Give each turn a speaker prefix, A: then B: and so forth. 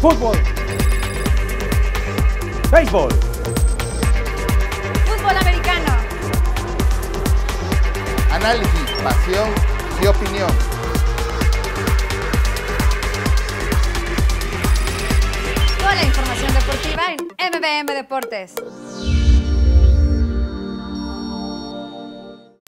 A: Fútbol. Béisbol.
B: Fútbol americano.
C: Análisis, pasión y opinión.
B: Toda la información deportiva en MBM Deportes.